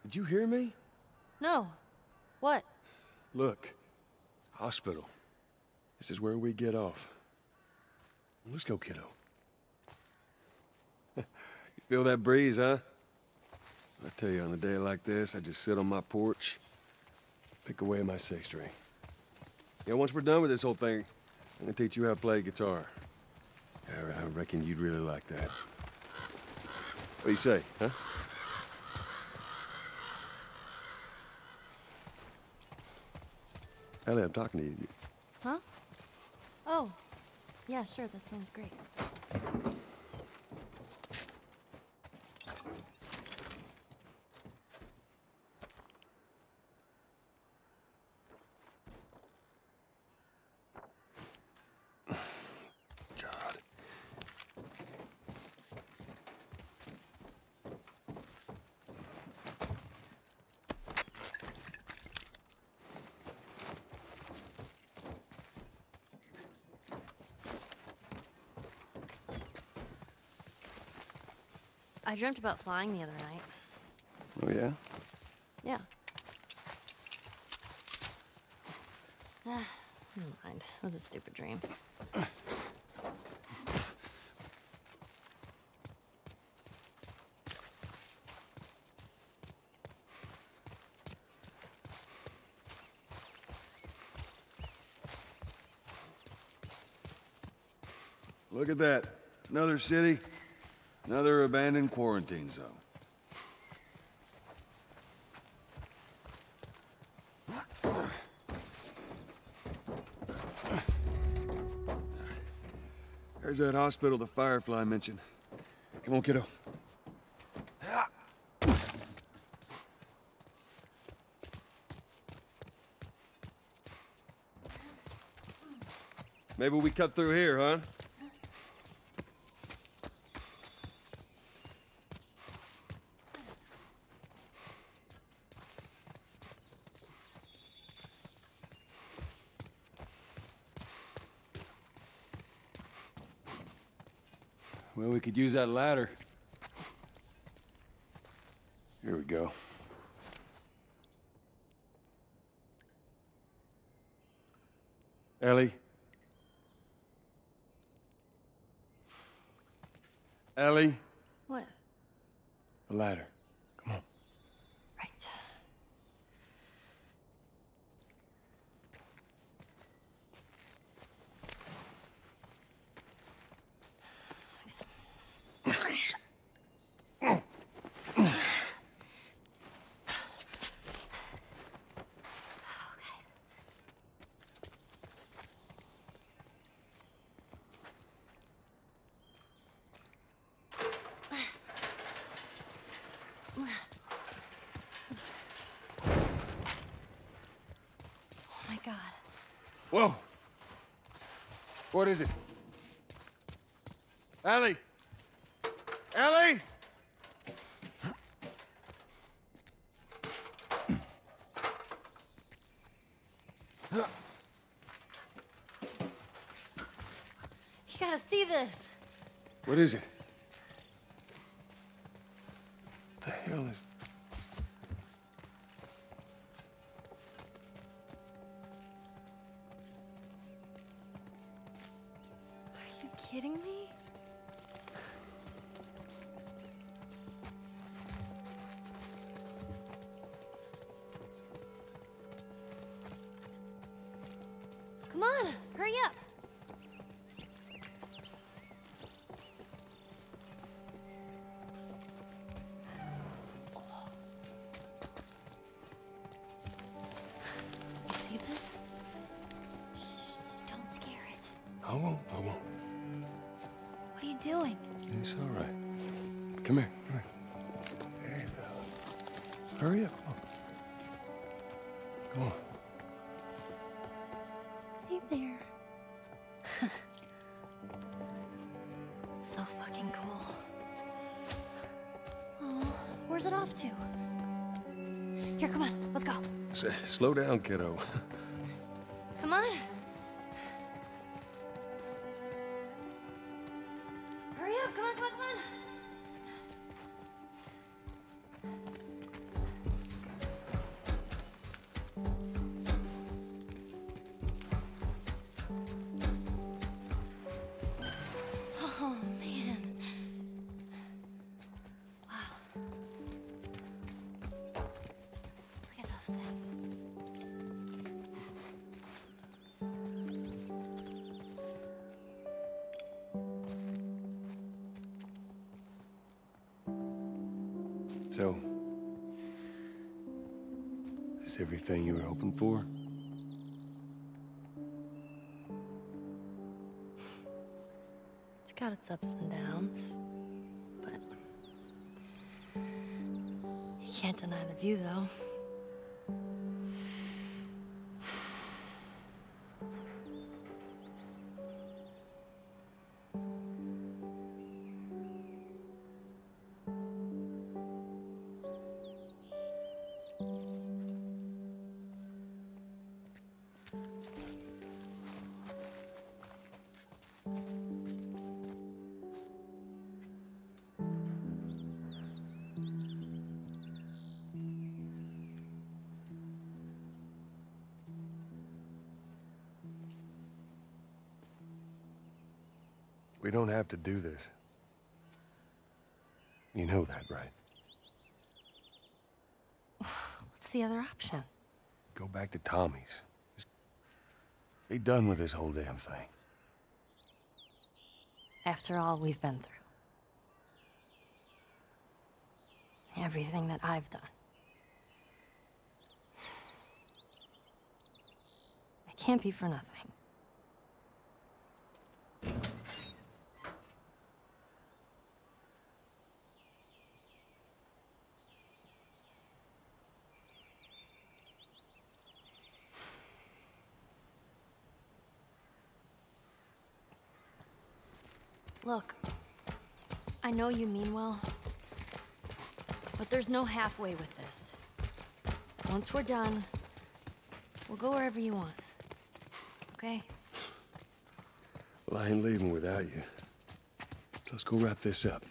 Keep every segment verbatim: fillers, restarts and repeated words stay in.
Did you hear me? No. What? Look. Hospital. This is where we get off. Let's go, kiddo. You feel that breeze, huh? I tell you, on a day like this, I just sit on my porch, pick away at my six string. Yeah, once we're done with this whole thing, I'm gonna teach you how to play guitar. I, I reckon you'd really like that. What do you say, huh? Ellie, I'm talking to you. Huh? Oh. Yeah, sure, that sounds great. God. I dreamt about flying the other night. Oh, yeah? Yeah. Ah, never mind. It was a stupid dream. Look at that. Another city, another abandoned quarantine zone. There's that hospital the Firefly mentioned. Come on, kiddo. Maybe we cut through here, huh? Well, we could use that ladder. Here we go. Ellie? Ellie? What? The ladder. Come on. Right. Oh my God. Whoa! What is it? Ellie! Ellie! You gotta see this. What is it? What the hell is... Are you kidding me? Come on, hurry up. You see this? Shh, don't scare it. I won't, I won't. What are you doing? It's all right. Come here, come here. There you go. Hurry up, come on. Come on. Hey there. So fucking cool. Oh, where's it off to? Here, come on, let's go. S slow down, kiddo. Come on. Hurry up, come on, come on, come So, is this everything you were hoping for? It's got its ups and downs, but you can't deny the view, though. We don't have to do this. You know that, right? What's the other option? Go back to Tommy's. Just be done with this whole damn thing. After all we've been through. Everything that I've done. It can't be for nothing. Look, I know you mean well, but there's no halfway with this. Once we're done, we'll go wherever you want, okay? Well, I ain't leaving without you. So let's go wrap this up.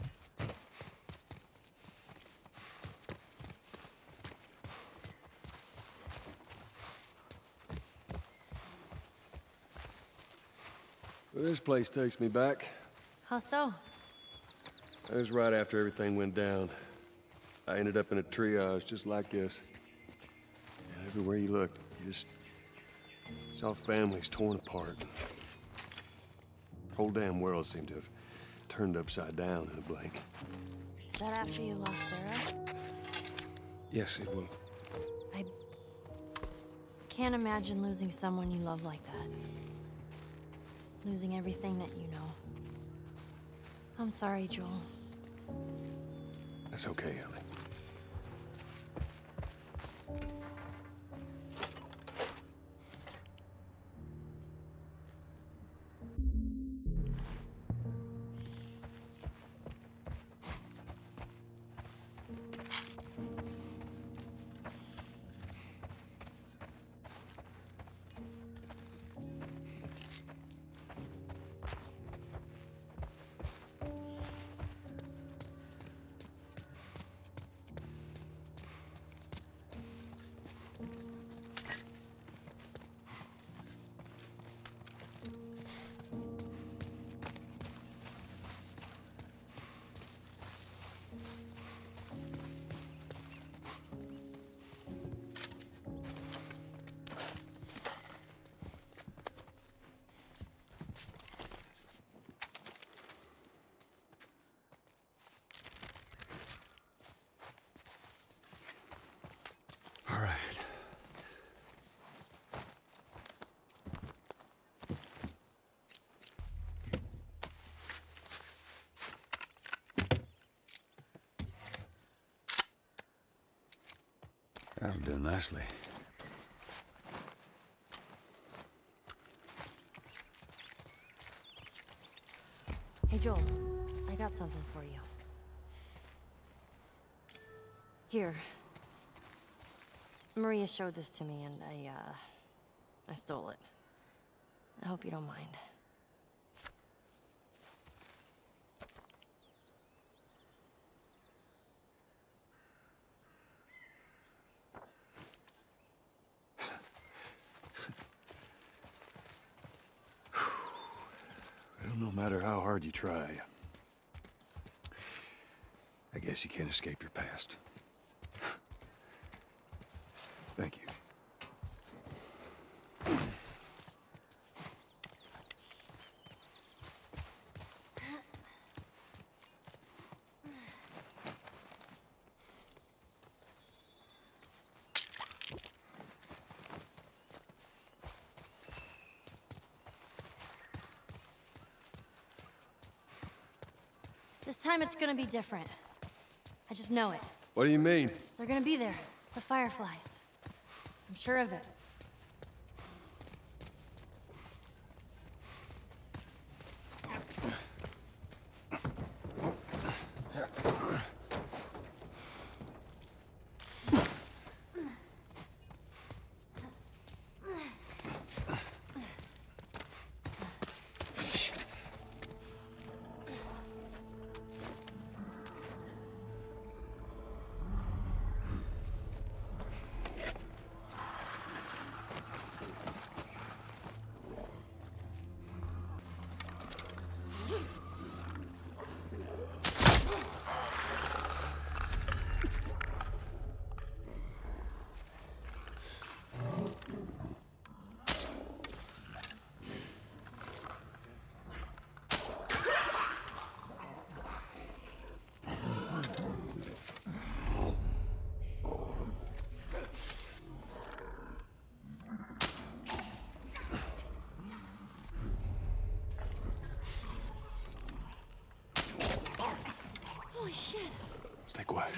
Well, this place takes me back. How so? That was right after everything went down. I ended up in a triage just like this. And everywhere you looked, you just saw families torn apart. The whole damn world seemed to have turned upside down in a blink. Is that after you lost Sarah? Yes, it will. I can't imagine losing someone you love like that. Losing everything that you know. I'm sorry, Joel. That's okay, Ellie. All right. That'll do nicely. Hey, Joel. I got something for you. Here. Maria showed this to me, and I, uh... I stole it. I hope you don't mind. Well, no matter how hard you try, I guess you can't escape your past. Thank you. This time it's gonna be different. I just know it. What do you mean? They're gonna be there. The Fireflies. I'm sure of it. Holy shit. Stay quiet.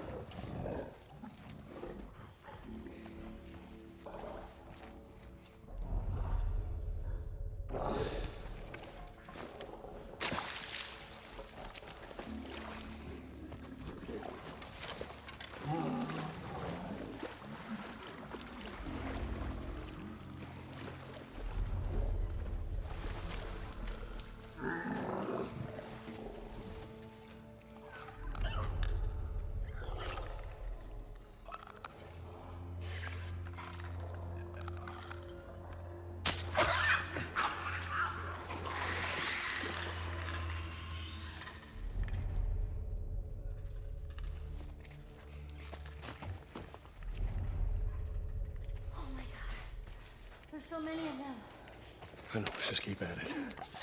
There's so many of them. I know, let's just keep at it.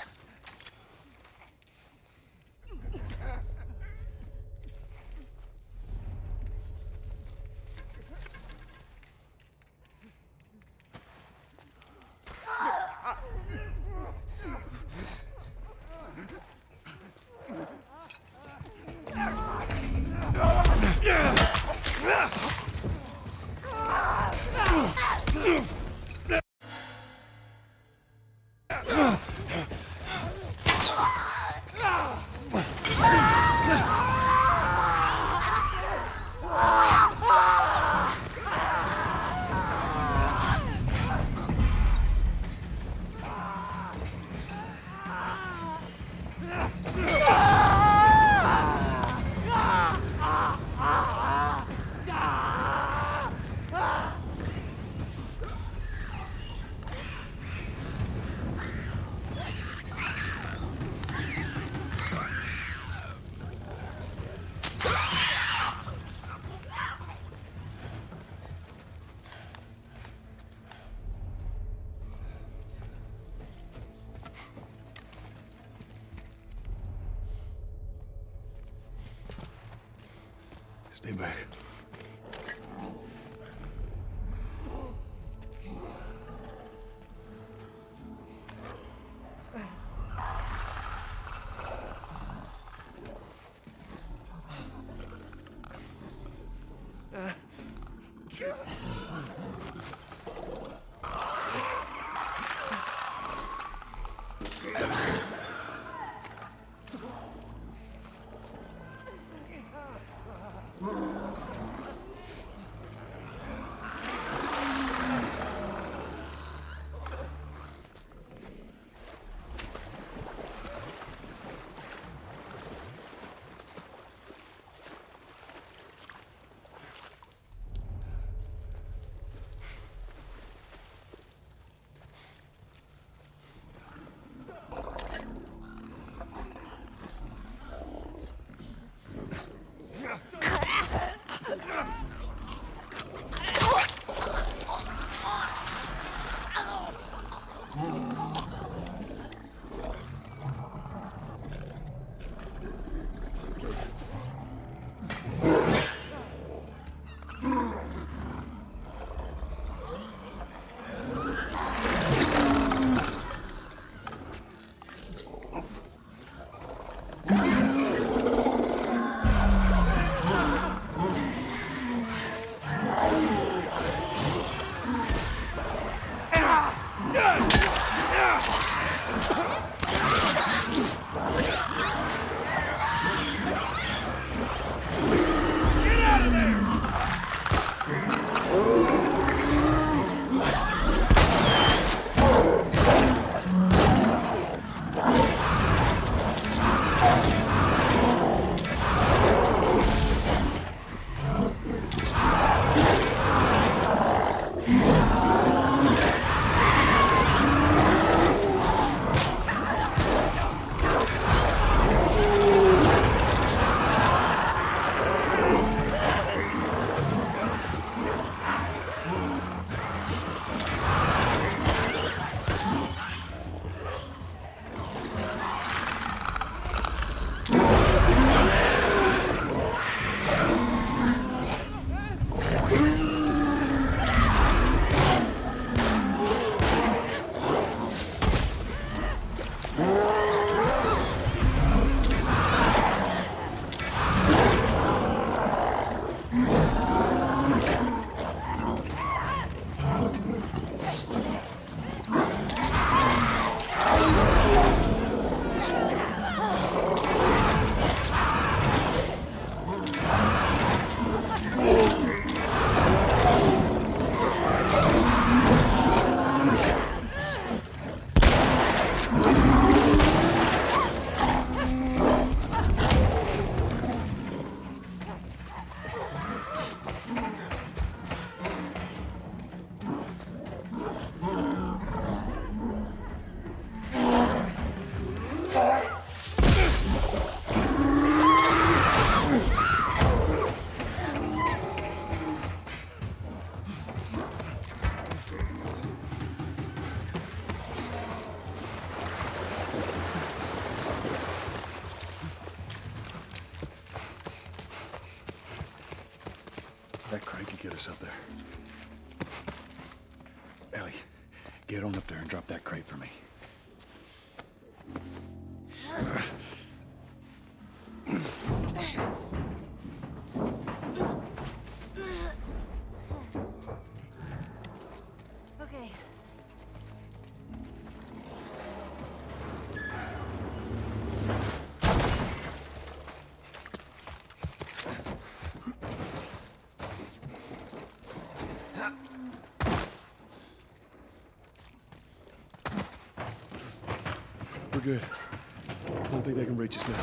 Stay back. That crate could get us up there. Ellie, get on up there and drop that crate for me. Okay. We're good. I don't think they can reach us now.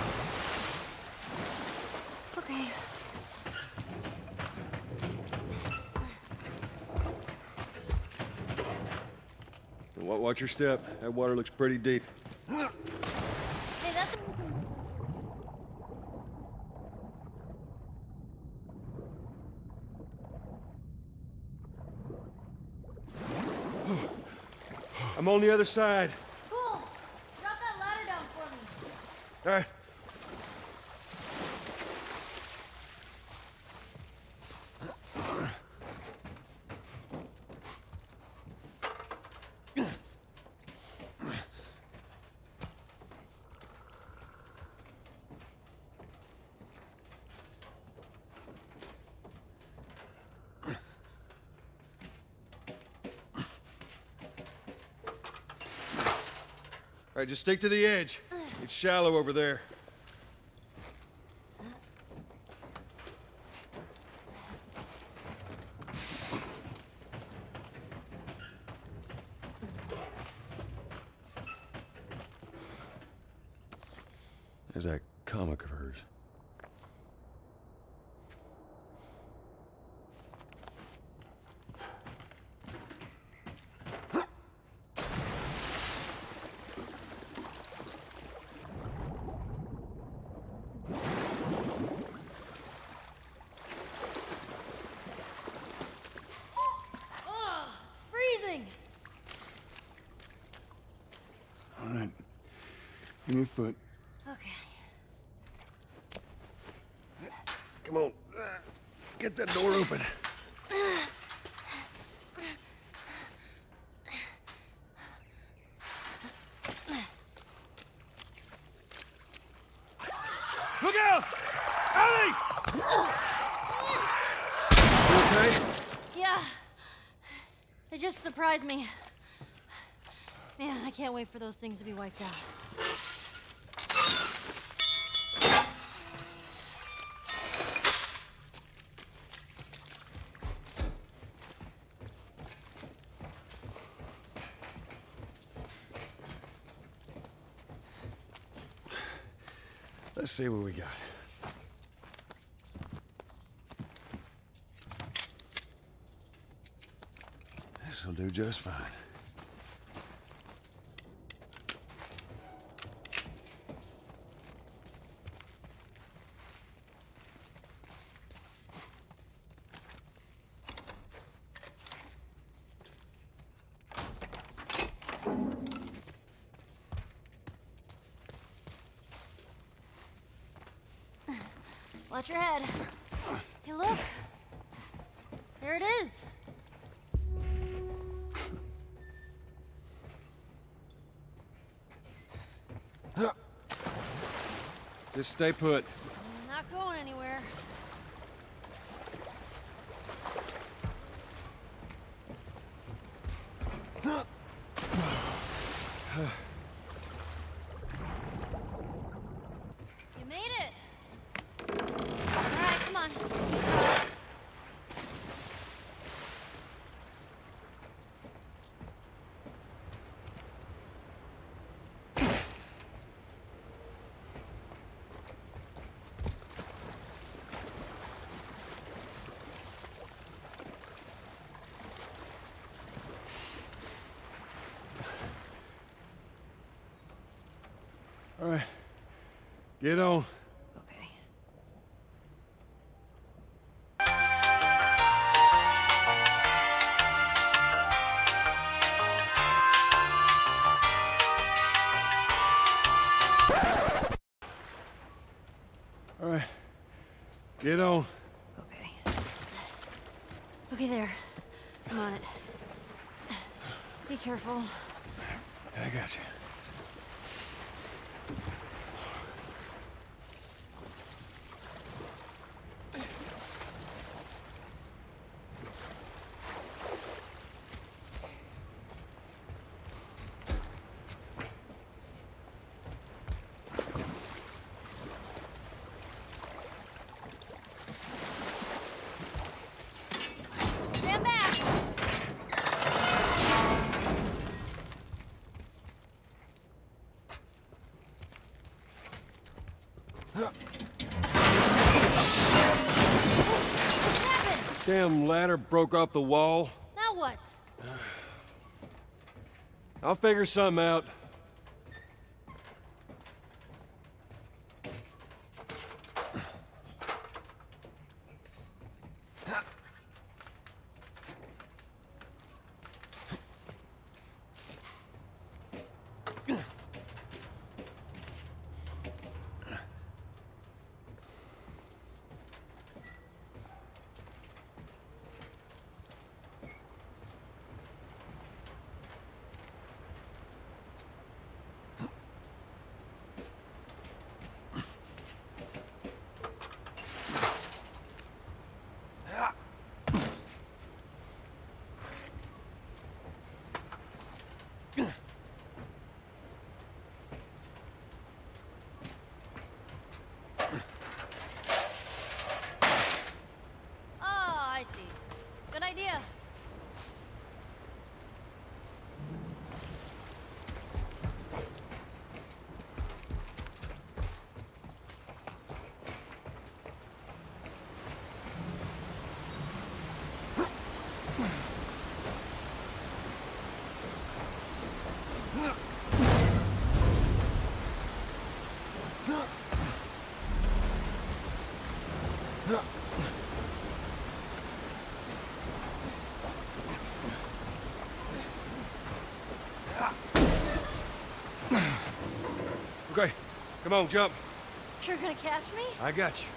Okay. Wa- Watch your step. That water looks pretty deep. Hey, that's... I'm on the other side. Cool. Drop that ladder down for me. All right. All right, just stick to the edge. It's shallow over there. There's that comic of hers. Ugh, freezing. All right. Give me a foot. Okay. Come on. Get that door open. Look out! Ellie! You okay? Yeah. They just surprised me. Man, I can't wait for those things to be wiped out. Let's see what we got. This'll do just fine. Watch your head. Hey, look. There it is. Just stay put. I'm not going anywhere. You made it. All right, come on. All right. Get on. Okay. All right. Get on. Okay. Okay, there. I'm on it. Be careful. I got you. Stand back! Damn ladder broke off the wall. Now what? I'll figure something out. Okay, come on, jump. You're gonna catch me? I got you.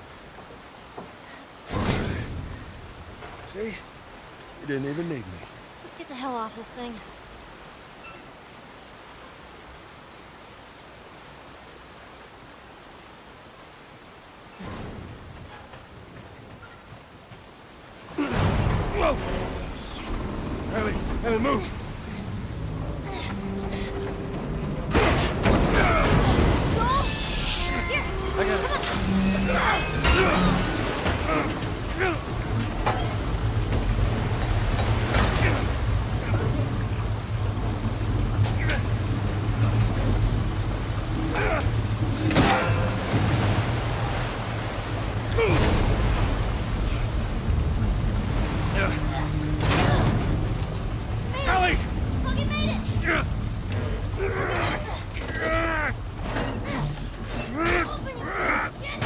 See? You didn't even need me. Let's get the hell off this thing. Whoa! Ellie, Ellie, move! Joel! Here! I got it. Ellie! Fucking made it! Open it! Get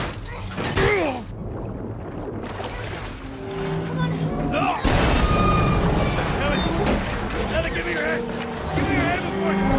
Come on! Ellie! Ellie, give me your hand! Give me your hand before you...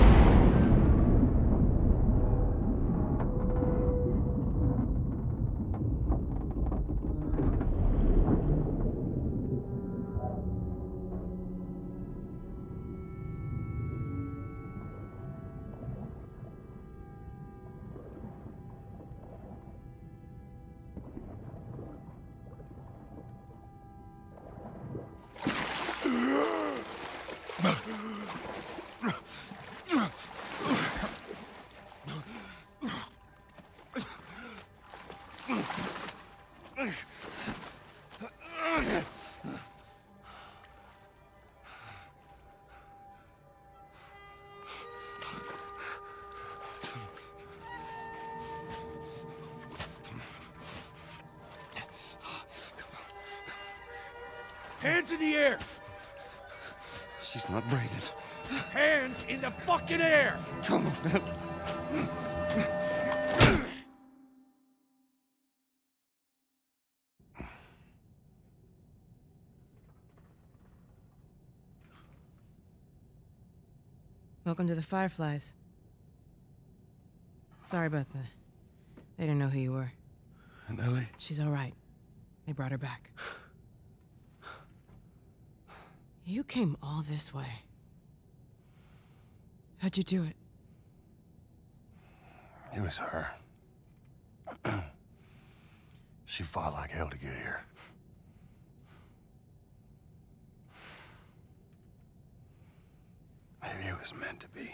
Hands in the air! She's not breathing. Hands in the fucking air! Come on, man. Welcome to the Fireflies. Sorry about that. They didn't know who you were. And Ellie? She's all right. They brought her back. You came all this way. How'd you do it? It was her. She fought like hell to get here. Maybe it was meant to be.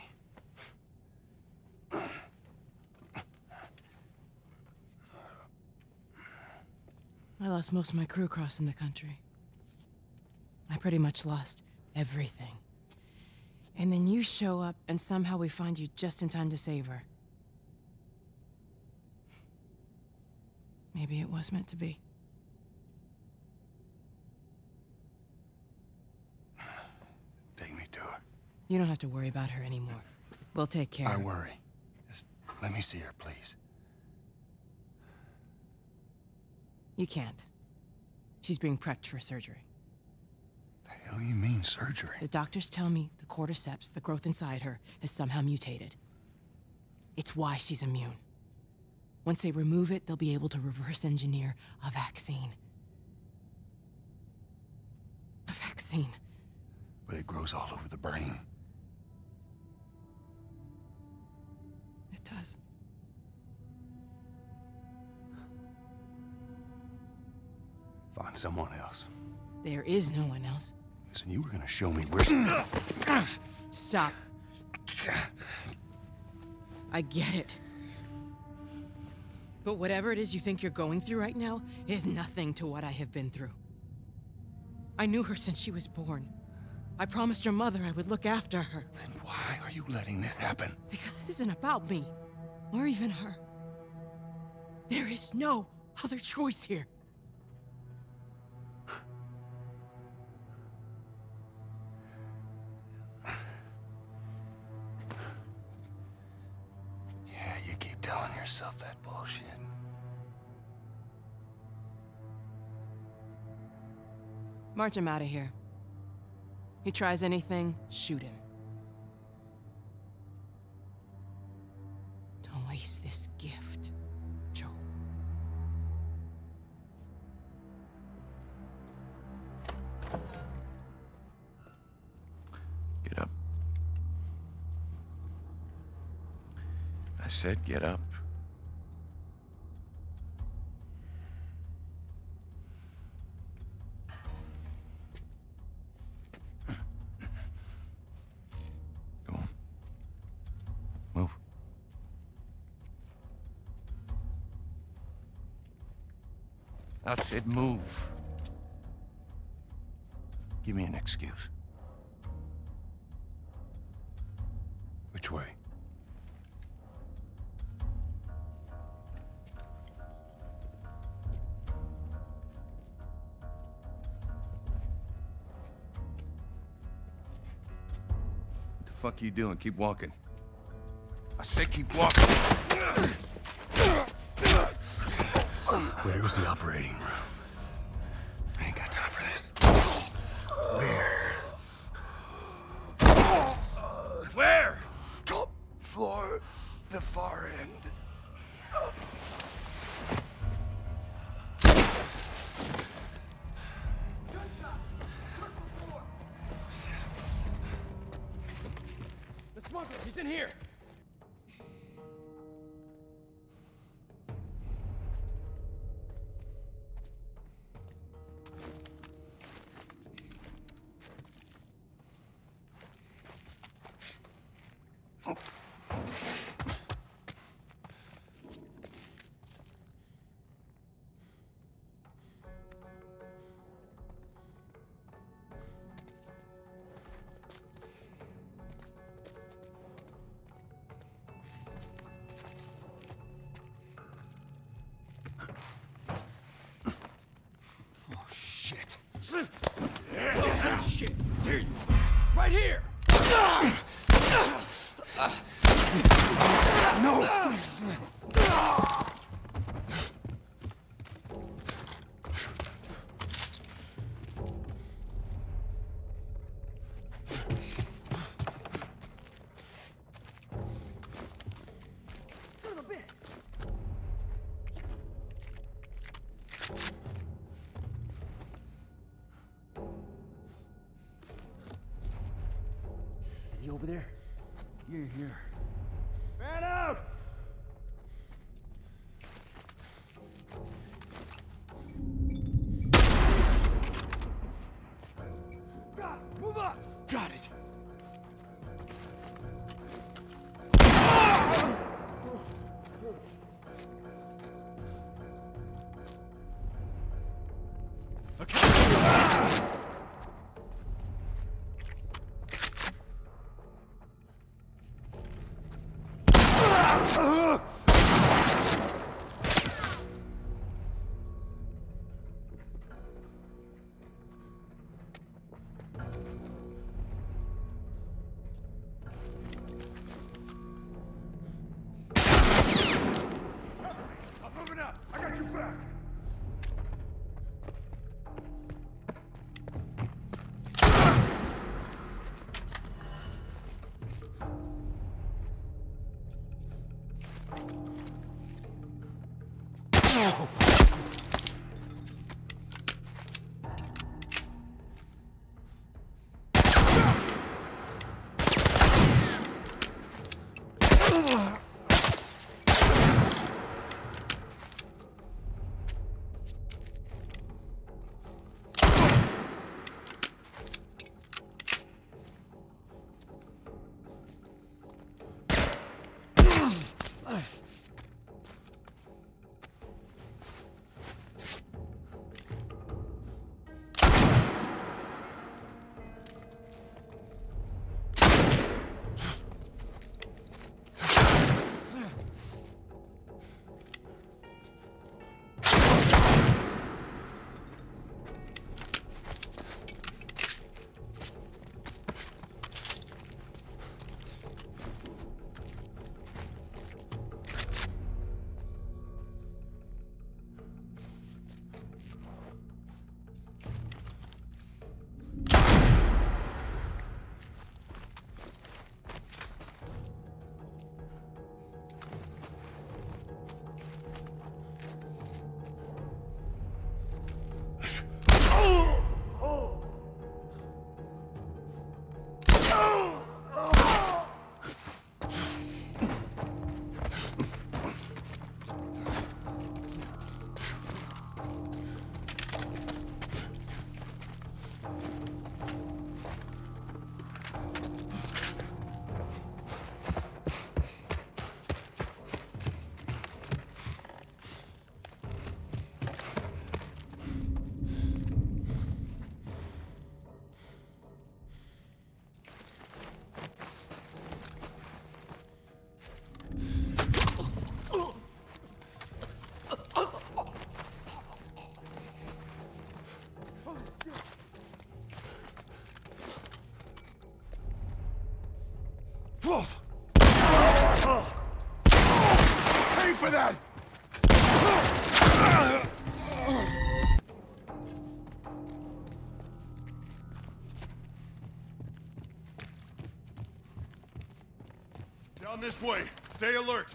I lost most of my crew crossing the country. I pretty much lost everything. And then you show up, and somehow we find you just in time to save her. Maybe it was meant to be. Take me to her. You don't have to worry about her anymore. We'll take care I of her. worry. Just let me see her, please. You can't. She's being prepped for surgery. The hell do you mean, surgery? The doctors tell me the cordyceps, the growth inside her, has somehow mutated. It's why she's immune. Once they remove it, they'll be able to reverse engineer a vaccine. A vaccine. But it grows all over the brain. It does. Find someone else. There is no one else. Listen, you were gonna show me where she... Stop. I get it. But whatever it is you think you're going through right now is nothing to what I have been through. I knew her since she was born. I promised her mother I would look after her. Then why are you letting this happen? Because this isn't about me, or even her. There is no other choice here. Yeah, you keep telling yourself that bullshit. March him out of here. He tries anything, shoot him. Don't waste this gift, Joe. Get up. I said get up. Go on. Move. I said move. Give me an excuse. Which way? What the fuck you doing? Keep walking. I said keep walking. Where's the operating room? I ain't got time for this. Where? Where? Top floor, the far end. The smuggler, he's in here. Oh, shit. Oh, shit. Here you Right here. No! You over there? You're here. Man out! God, move up! Got it. I got your back! Pay for that! Down this way. Stay alert.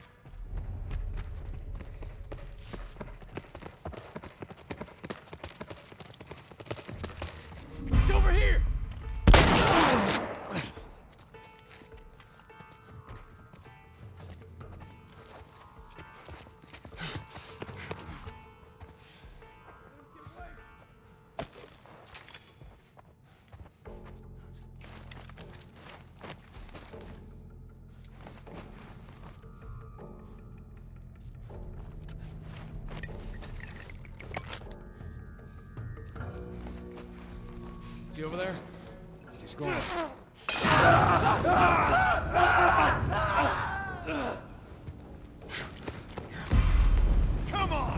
It's over here! Is he over there? He's gone. Come on!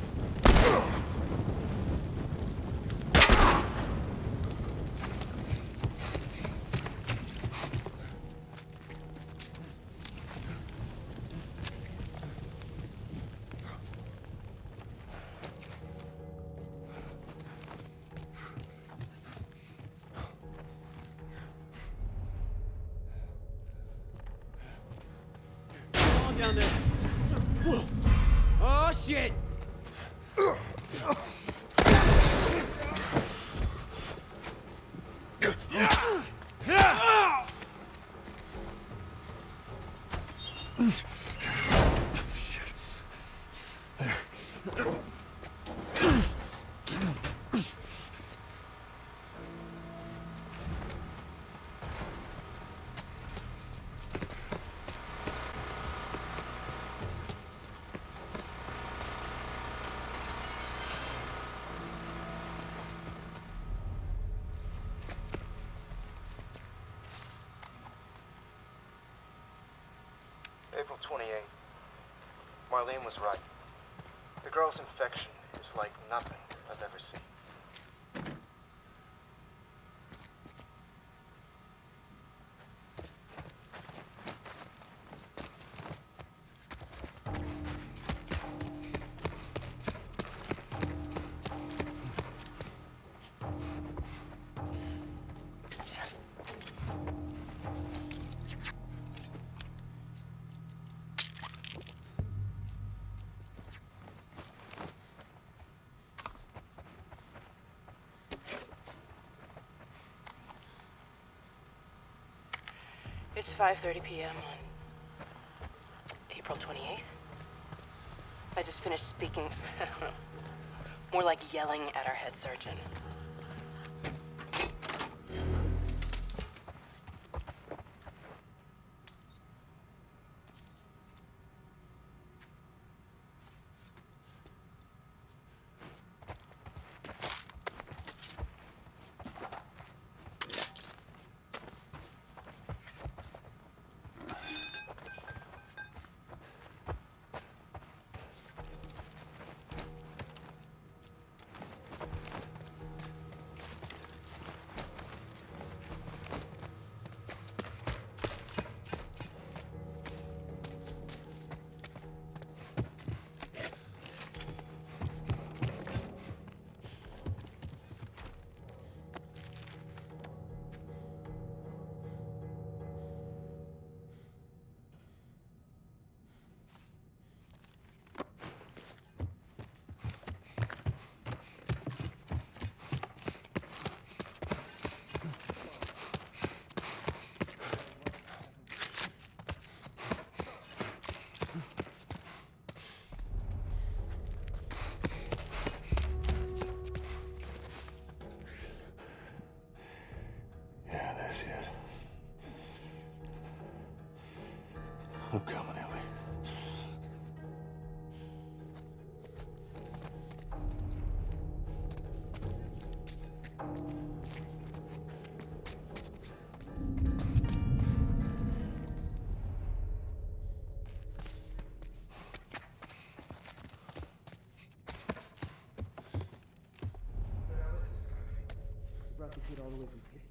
Down there. Oh, shit! April twenty-eighth. Marlene was right. The girl's infection is like nothing I've ever seen. It's five thirty p m on April twenty-eighth. I just finished speaking, I don't know, more like yelling at our head surgeon. That's it. I'm coming, Ellie. Brought the kid all the way from Pittsburgh.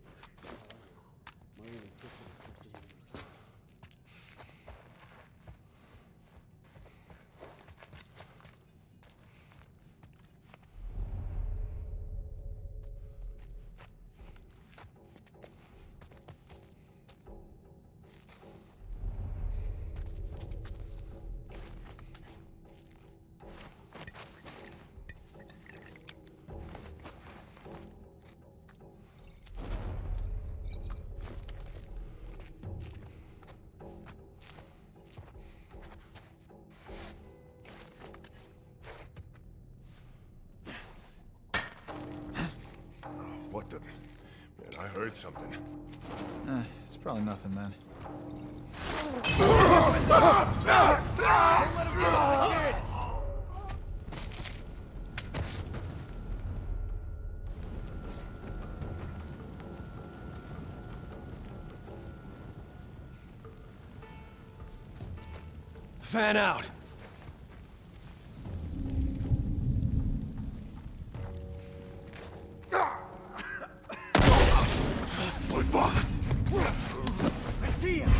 What the? Man, I heard something. Eh, it's probably nothing, man. Fan out! I see him!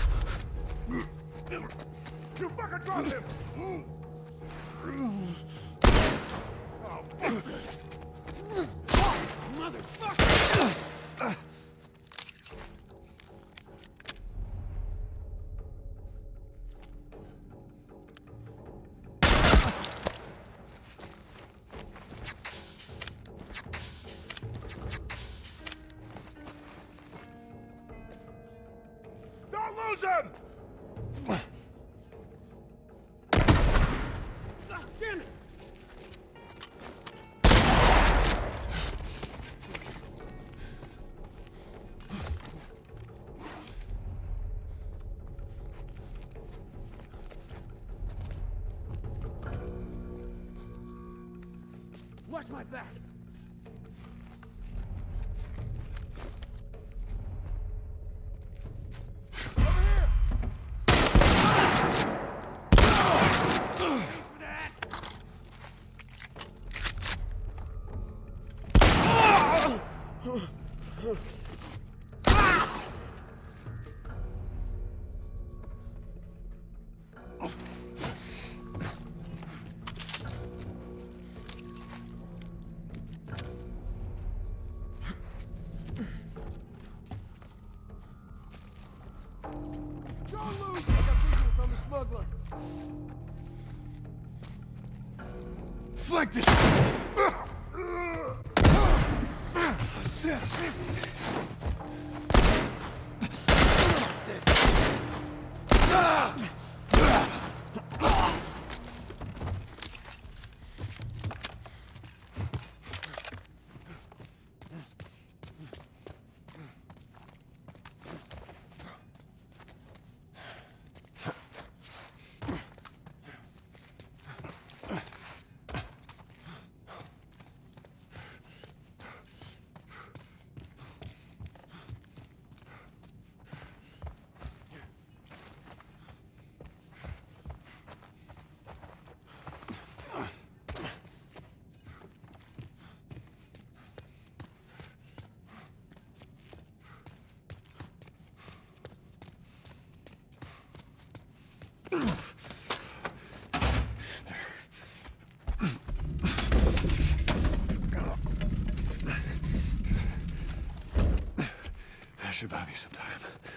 You fucking drop him! Motherfucker! Don't lose him! Ah, damn it! Watch my back! Over here! Flank this! That should buy me some time.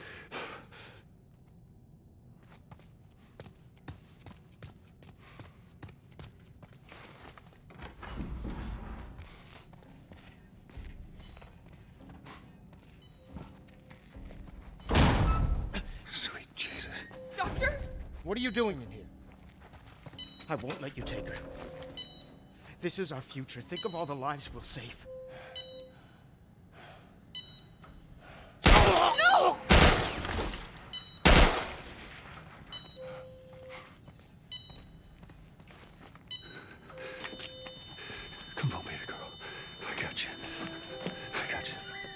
Sweet Jesus. Doctor? What are you doing in here? I won't let you take her. This is our future. Think of all the lives we'll save. No! Come on, baby girl. I got you. I got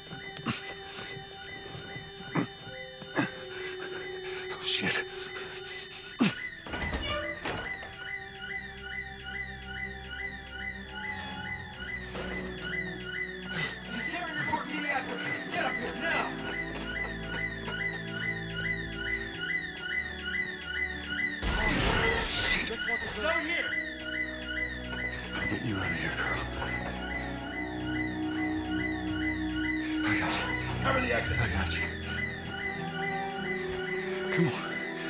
you. Oh, shit. Get up here now! It's over here! I'm getting you out of here, girl. I got you. Cover the exit! I got you. Come on.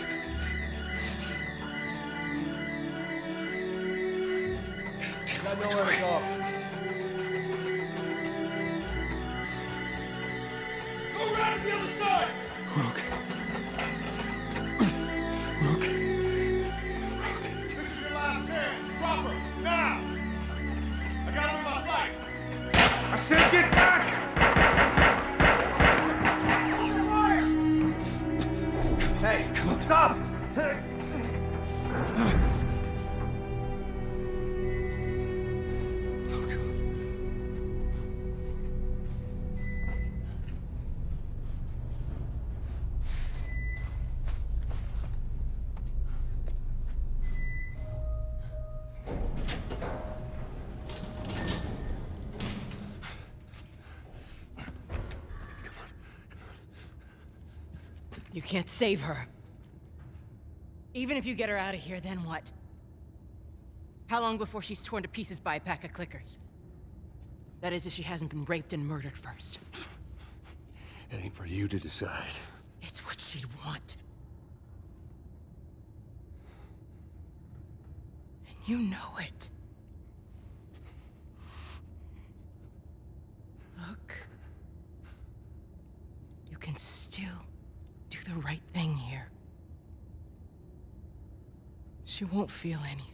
Got nowhere to go. Go around to the other side! We're okay. We're okay. We're okay. This is your last chance. Drop her, now! I got her in my flight. I said get back! Hey, Come on. stop! Oh, God. You can't save her. Even if you get her out of here, then what? How long before she's torn to pieces by a pack of clickers? That is, if she hasn't been raped and murdered first. It ain't for you to decide. It's what she'd want. And you know it. Look. You can still do the right thing here. She won't feel anything.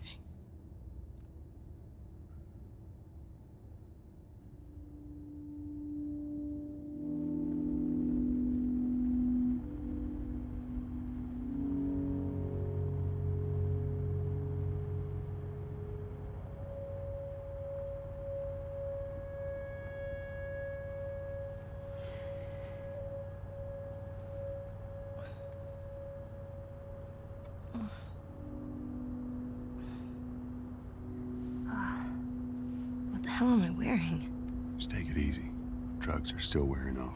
What the hell am I wearing? Just take it easy. drugs are still wearing off.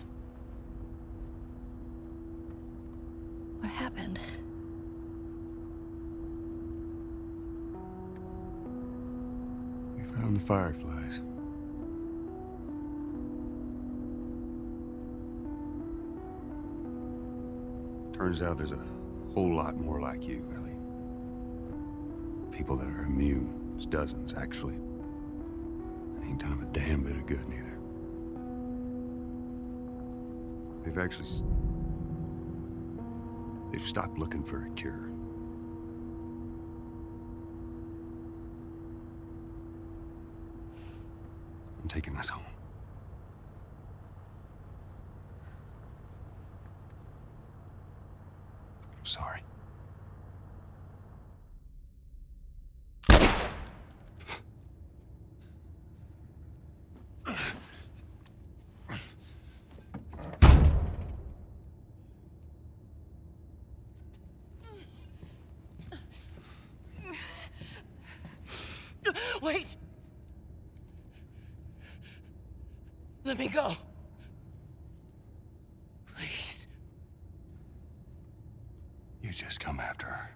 What happened? We found the fireflies. Turns out there's a whole lot more like you, Ellie. People that are immune. There's dozens, actually. Ain't done them a damn bit of good, neither. They've actually... s- They've stopped looking for a cure. I'm taking us home. I'm sorry. Wait! Let me go. Please. You just come after her.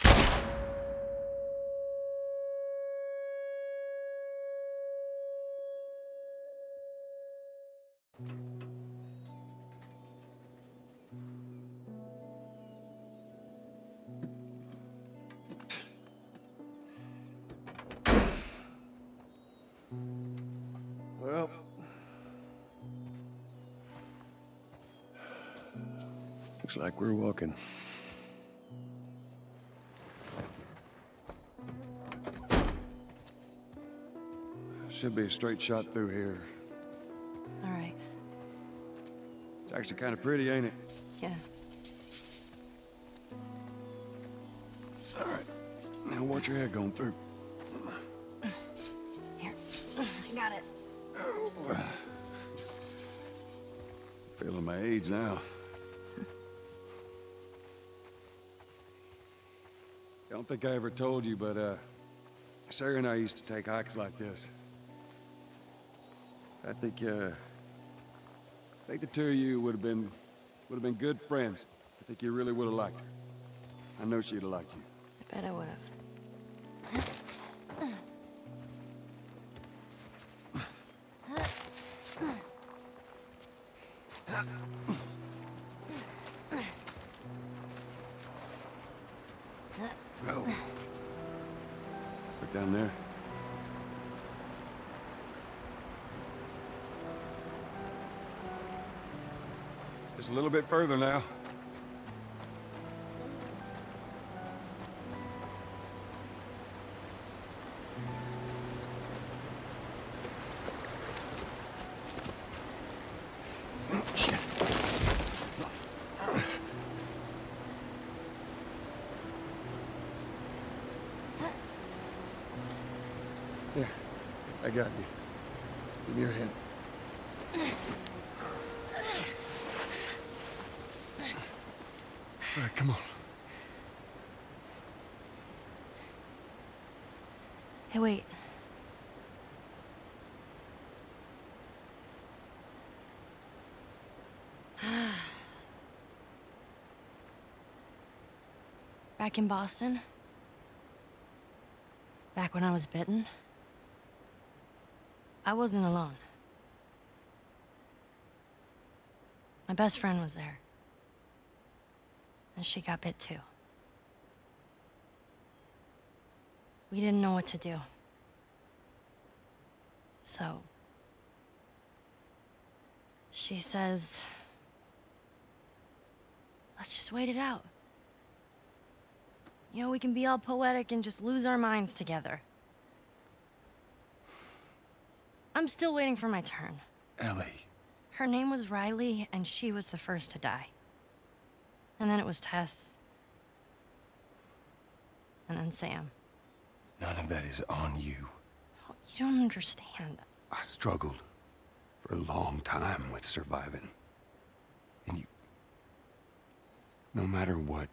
Well, looks like we're walking. Should be a straight shot through here. All right. It's actually kind of pretty, ain't it? Yeah. All right. Now watch your head going through. Here. I got it. Feeling my age now. I don't think I ever told you, but uh, Sarah and I used to take hikes like this. I think, uh, I think the two of you would have been, would have been good friends. I think you really would have liked her. I know she'd have liked you. I bet I would have. Oh. Look down there. Just a little bit further now. Shit. Here, I got you. Give me your hand. All right, come on. Hey, wait. Back in Boston, back when I was bitten, I wasn't alone. My best friend was there. And she got bit too. We didn't know what to do. So, she says, let's just wait it out. You know, we can be all poetic and just lose our minds together. I'm still waiting for my turn. Ellie. Her name was Riley, and she was the first to die. And then it was Tess. And then Sam. None of that is on you. Oh, you don't understand. I struggled for a long time with surviving. And you... No matter what,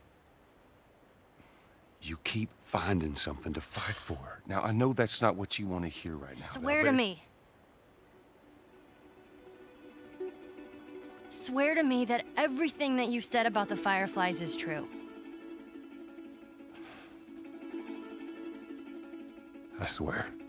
you keep finding something to fight for. Now, I know that's not what you want to hear right now. Swear Belle, to but it's- me. Swear to me that everything that you've said about the Fireflies is true. I swear.